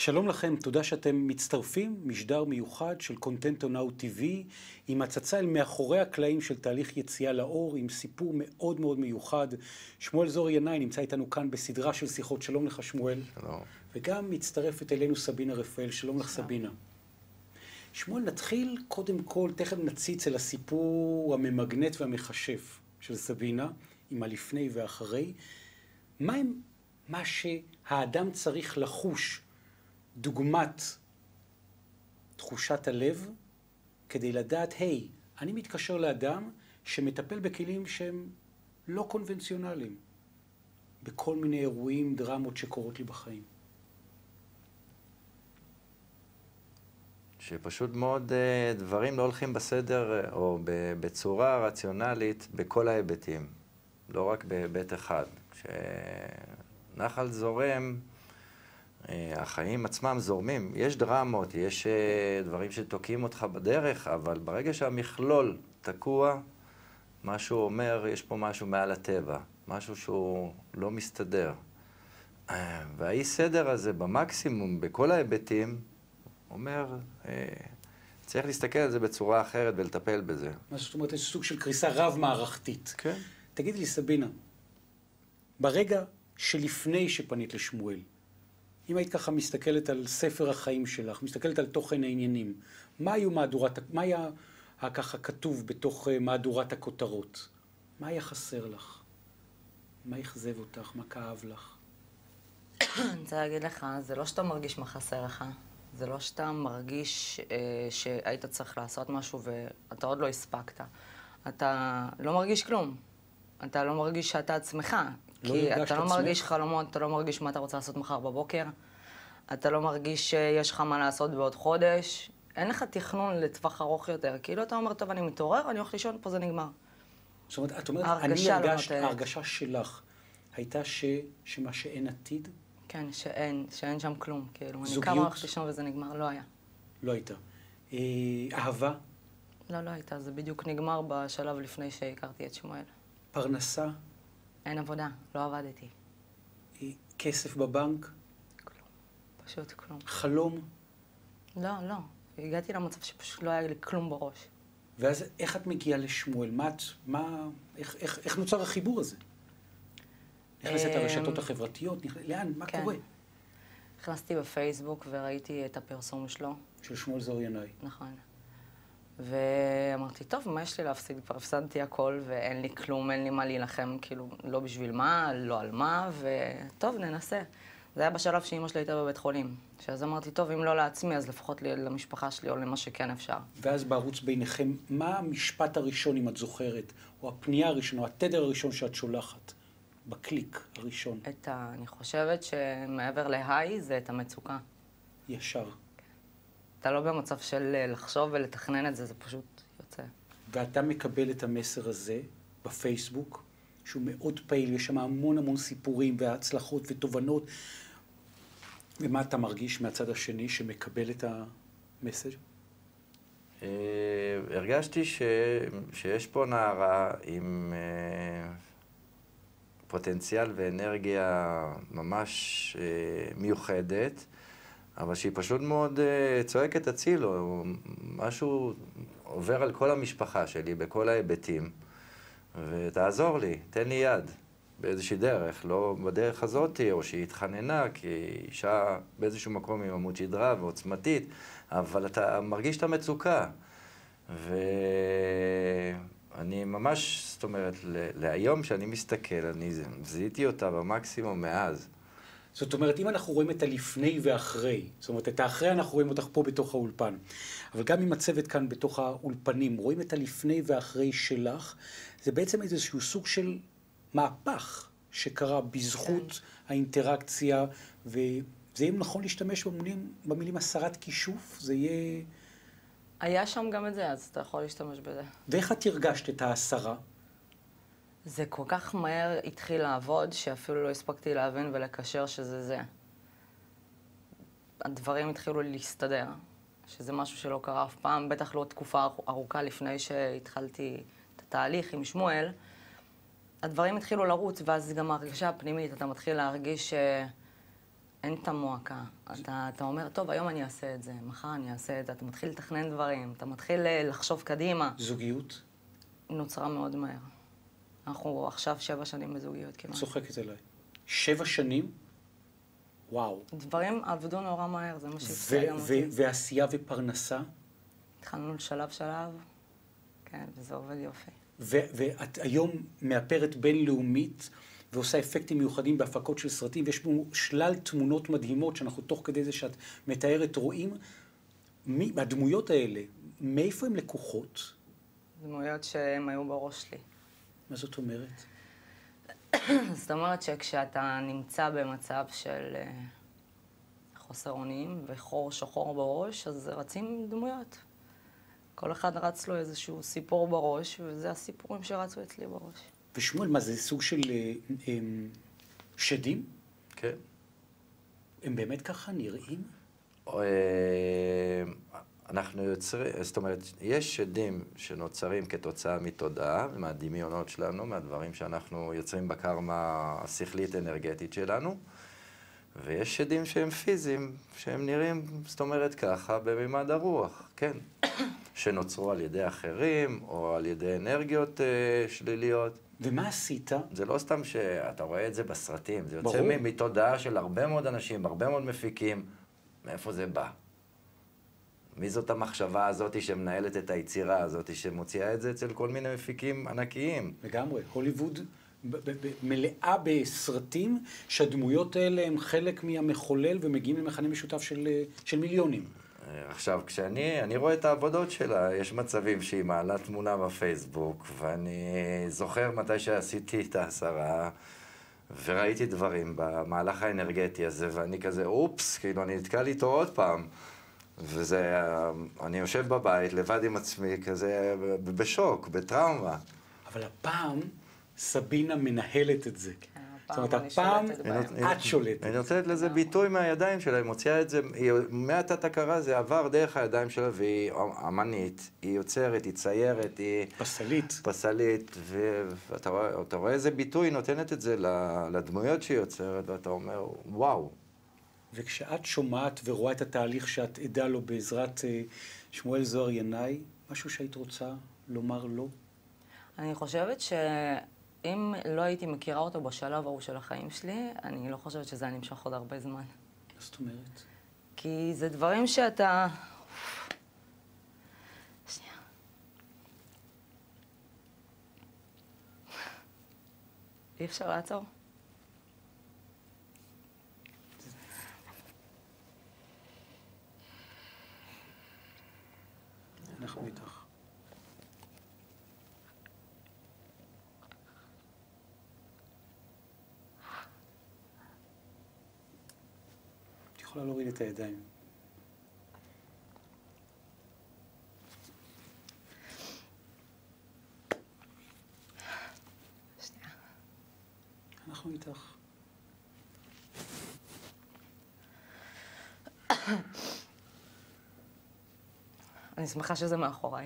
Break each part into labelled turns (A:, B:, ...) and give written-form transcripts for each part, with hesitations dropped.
A: שלום לכם, תודה שאתם מצטרפים, משדר מיוחד של Content On Now TV, עם הצצה אל מאחורי הקלעים של תהליך יציאה לאור, עם סיפור מאוד מאוד מיוחד. שמואל זור ינאי נמצא איתנו כאן בסדרה של שיחות. שלום לך שמואל.
B: שלום.
A: וגם מצטרפת אלינו סבינה רפאל. שלום לך סבינה. שמואל, נתחיל קודם כל, תכף נציץ אל הסיפור הממגנט והמחשף של סבינה, עם הלפני ואחרי. מה שהאדם צריך לחוש, דוגמת תחושת הלב, כדי לדעת, היי, אני מתקשר לאדם שמטפל בכלים שהם לא קונבנציונליים, בכל מיני אירועים, דרמות שקורות לי בחיים.
B: שפשוט מאוד דברים לא הולכים בסדר או בצורה רציונלית בכל ההיבטים, לא רק בהיבט אחד. כשנחל זורם, החיים עצמם זורמים, יש דרמות, יש דברים שתוקעים אותך בדרך, אבל ברגע שהמכלול תקוע, משהו אומר, יש פה משהו מעל הטבע, משהו שהוא לא מסתדר. והאי סדר הזה במקסימום, בכל ההיבטים, אומר, צריך להסתכל על זה בצורה אחרת ולטפל בזה.
A: מה זאת אומרת, יש סוג של קריסה רב-מערכתית.
B: כן.
A: תגיד לי, סבינה, ברגע שלפני שפנית לשמואל, אם היית ככה מסתכלת על ספר החיים שלך, מסתכלת על תוכן העניינים, מה היה ככה כתוב בתוך מהדורת הכותרות? מה היה חסר לך? מה יחזב אותך? מה כאב לך?
C: אני רוצה להגיד לך, זה לא שאתה מרגיש מה חסר לך. זה לא שאתה מרגיש שהיית צריך לעשות משהו ואתה עוד לא הספקת. אתה לא מרגיש כלום. אתה לא מרגיש שאתה עצמך. כי אתה לא מרגיש חלומות, אתה לא מרגיש מה אתה רוצה לעשות מחר בבוקר. אתה לא מרגיש שיש לך מה לעשות בעוד חודש. אין לך תכנון לטווח ארוך יותר. כאילו אתה אומר, טוב, אני מתעורר, אני הולך לישון, פה זה נגמר.
A: זאת אומרת, את אומרת, ההרגשה שלך הייתה שמה שאין עתיד?
C: כן, שאין שם כלום. כאילו, אני קמה הולכת לישון וזה נגמר, לא היה.
A: לא הייתה. אהבה?
C: לא הייתה. זה בדיוק נגמר בשלב לפני שהכרתי את שמואל.
A: פרנסה?
C: אין עבודה, לא עבדתי.
A: כסף בבנק?
C: כלום, פשוט כלום.
A: חלום?
C: לא. הגעתי למצב שפשוט לא היה לי כלום בראש.
A: ואז איך את מגיעה לשמואל? איך נוצר החיבור הזה? נכנסת הרשתות החברתיות? לאן? מה קורה?
C: נכנסתי בפייסבוק וראיתי את הפרסום שלו.
A: של שמואל זור ינאי.
C: נכון. ואמרתי, טוב, מה יש לי להפסיד? כבר הפסדתי הכל ואין לי כלום, אין לי מה להילחם, כאילו, לא בשביל מה, לא על מה, וטוב, ננסה. זה היה בשלב שאמא שלי הייתה בבית חולים. שאז אמרתי, טוב, אם לא לעצמי, אז לפחות למשפחה שלי או למה שכן אפשר.
A: ואז בערוץ ביניכם, מה המשפט הראשון, אם את זוכרת, או הפנייה הראשונה, או התדר הראשון שאת שולחת, בקליק הראשון?
C: אני חושבת שמעבר להיי זה את המצוקה.
A: ישר.
C: אתה לא במצב של לחשוב ולתכנן את זה, זה פשוט יוצא.
A: ואתה מקבל את המסר הזה בפייסבוק, שהוא מאוד פעיל, יש שם המון סיפורים והצלחות ותובנות. ומה אתה מרגיש מהצד השני שמקבל את המסר?
B: הרגשתי שיש פה נערה עם פוטנציאל ואנרגיה ממש מיוחדת, אבל שהיא פשוט מאוד צועקת הצילו, משהו עובר על כל המשפחה שלי, בכל ההיבטים, ותעזור לי, תן לי יד באיזושהי דרך, לא בדרך הזאת, או שהיא התחננה, כי היא אישה באיזשהו מקום עם עמוד שדרה ועוצמתית, אבל אתה מרגיש את המצוקה. ואני ממש, זאת אומרת, להיום שאני מסתכל, אני זיהיתי אותה במקסימום מאז.
A: זאת אומרת, אם אנחנו רואים את הלפני ואחרי, זאת אומרת, את האחרי אנחנו רואים אותך פה בתוך האולפן, אבל גם עם הצוות כאן בתוך האולפנים, רואים את הלפני ואחרי שלך, זה בעצם איזשהו סוג של מהפך שקרה בזכות האינטראקציה, וזה יהיה נכון להשתמש במילים הסרת כישוף, זה יהיה...
C: היה שם גם את זה, אז אתה יכול להשתמש בזה.
A: ואיך את הרגשת את ההסרה?
C: זה כל כך מהר התחיל לעבוד, שאפילו לא הספקתי להבין ולקשר שזה זה. הדברים התחילו להסתדר, שזה משהו שלא קרה אף פעם, בטח לא תקופה ארוכה לפני שהתחלתי את התהליך עם שמואל. הדברים התחילו לרוץ, ואז גם ההרגשה הפנימית, אתה מתחיל להרגיש אין את המועקה. אתה אומר, טוב, היום אני אעשה את זה, מחר אני אעשה את זה, אתה מתחיל לתכנן דברים, אתה מתחיל לחשוב קדימה.
A: זוגיות?
C: נוצרה מאוד מהר. אנחנו עכשיו 7 שנים בזוגיות כמעט.
A: צוחקת אליי. 7 שנים? וואו.
C: דברים עבדו נורא מהר, זה מה שהפתיע גם אותי.
A: ועשייה ופרנסה?
C: התחלנו שלב, כן, וזה עובד יופי.
A: ואת היום מאפרת בינלאומית, ועושה אפקטים מיוחדים בהפקות של סרטים, ויש בו שלל תמונות מדהימות, שאנחנו תוך כדי זה שאת מתארת רואים. הדמויות האלה, מאיפה הן לקוחות?
C: דמויות שהן היו בראש שלי.
A: מה זאת אומרת?
C: זאת אומרת שכשאתה נמצא במצב של חוסר אונים וחור שחור בראש, אז רצים דמויות. כל אחד רץ לו איזשהו סיפור בראש, וזה הסיפורים שרצו אצלי בראש.
A: ושמואל, מה זה סוג של שדים?
B: כן.
A: הם באמת ככה נראים?
B: אנחנו יוצרים, זאת אומרת, יש שדים שנוצרים כתוצאה מתודעה, מהדמיונות שלנו, מהדברים שאנחנו יוצרים בקרמה השכלית-אנרגטית שלנו, ויש שדים שהם פיזיים, שהם נראים, זאת אומרת ככה, בממד הרוח, כן. שנוצרו על ידי אחרים, או על ידי אנרגיות שליליות.
A: ומה עשית?
B: זה לא סתם שאתה רואה את זה בסרטים, זה יוצא מתודעה של הרבה מאוד אנשים, הרבה מאוד מפיקים. מאיפה זה בא? מי זאת המחשבה הזאת שמנהלת את היצירה הזאת, שמוציאה את זה אצל כל מיני מפיקים ענקיים?
A: לגמרי. הוליווד מלאה בסרטים שהדמויות האלה הם חלק מהמחולל ומגיעים למכנה משותף של מיליונים.
B: עכשיו, כשאני רואה את העבודות שלה, יש מצבים שהיא מעלה תמונה בפייסבוק, ואני זוכר מתי שעשיתי את ההסרה, וראיתי דברים במהלך האנרגטי הזה, ואני כזה, אופס, כאילו, אני נתקע לי איתו עוד פעם. וזה, אני יושב בבית, לבד עם עצמי, כזה, בשוק, בטראומה.
A: אבל הפעם סבינה מנהלת את זה. זאת אומרת,
C: אני
A: הפעם
C: שולטת בהם.
A: את שולטת.
B: אני נותנת לזה ביטוי מהידיים שלה, היא מוציאה את זה, מהתת הכרה זה עבר דרך הידיים שלה, והיא אמנית, היא יוצרת, היא ציירת, היא... פסלית, ואתה רואה איזה ביטוי, היא נותנת את זה לדמויות שהיא יוצרת, ואתה אומר, וואו.
A: וכשאת שומעת ורואה את התהליך שאת עדה לו בעזרת שמואל זוהר ינאי, משהו שהיית רוצה לומר לו?
C: אני חושבת שאם לא הייתי מכירה אותו בשלב ההוא של החיים שלי, אני לא חושבת שזה היה נמשך עוד הרבה זמן.
A: מה זאת אומרת?
C: כי זה דברים שאתה... שנייה. אי אפשר לעצור?
A: אנחנו איתך. את יכולה להוריד את הידיים.
C: שנייה.
A: אנחנו איתך.
C: אני שמחה שזה מאחוריי.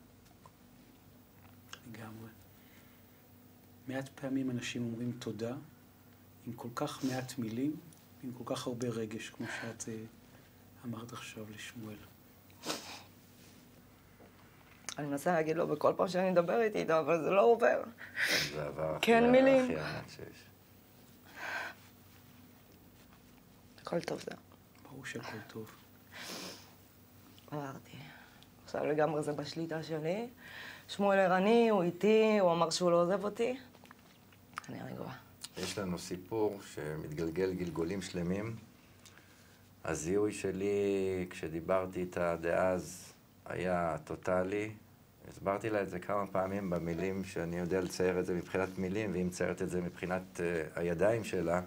A: לגמרי. מעט פעמים אנשים אומרים תודה, עם כל כך מעט מילים, עם כל כך הרבה רגש, כמו שאת אמרת עכשיו לשמואל.
C: אני מנסה להגיד לו בכל פעם שאני מדבר איתו, אבל זה לא עובר.
B: זה עבר
C: כן, מילים.
B: הכי ענק שיש.
C: הכל טוב זה.
A: ברור שהכל טוב.
C: עברתי. עכשיו לגמרי זה בשליטה שלי. שמואל ערני, הוא איתי, הוא אמר שהוא לא עוזב אותי. אני רגועה.
B: יש לנו סיפור שמתגלגל גלגולים שלמים. הזיהוי שלי, כשדיברתי איתה דאז, היה טוטלי. הסברתי לה את זה כמה פעמים במילים שאני יודע לצייר את זה מבחינת מילים, והיא מציירת את זה מבחינת הידיים שלה.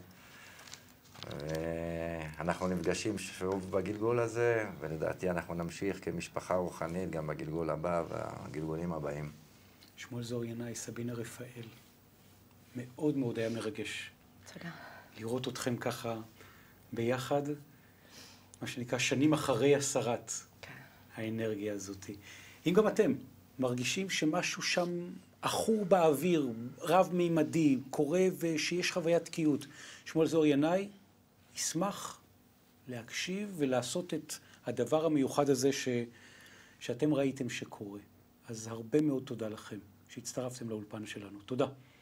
B: אנחנו נפגשים שוב בגלגול הזה, ולדעתי אנחנו נמשיך כמשפחה רוחנית גם בגלגול הבא והגלגולים הבאים.
A: שמואל זוהר ינאי, סבינה רפאל. מאוד מאוד היה מרגש.
C: תודה.
A: לראות אתכם ככה ביחד, מה שנקרא שנים אחרי הסרת האנרגיה הזאת. אם גם אתם מרגישים שמשהו שם עכור באוויר, רב מימדי, קורה ושיש חוויית תקיעות, שמואל זוהר ינאי ישמח להקשיב ולעשות את הדבר המיוחד הזה שאתם ראיתם שקורה. אז הרבה מאוד תודה לכם שהצטרפתם לאולפן שלנו. תודה.